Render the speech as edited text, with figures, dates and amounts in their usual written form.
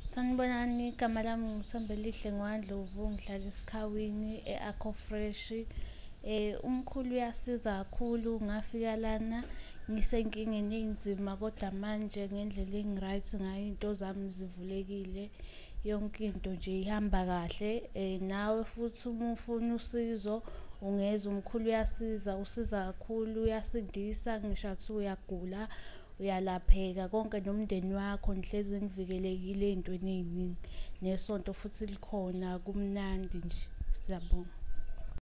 Sanibonani, igama lami ngiThembelihle Ngwandlovu, ngihlala eSikhawini e-Akho Fresh. Umkhulu uyasiza kakhulu. Ngafika lana ngisenkingeni enzima, kodwa manje ngendlela engi-right ngayo, iy'nto zami zivulekile, yonke into nje ihamba kahle. Nawe futhi uma ufuna usizo ungeza, umkhulu uyasiza, usiza kakhulu, uyasindisa. Ngisho ngathiwa uyagula uyalapheka, konke nomndeni wakho nihlezi nivikelekile ey'ntweni ey'ningi. Nesonto futhi likhona, kumnandi nje. Siyabonga.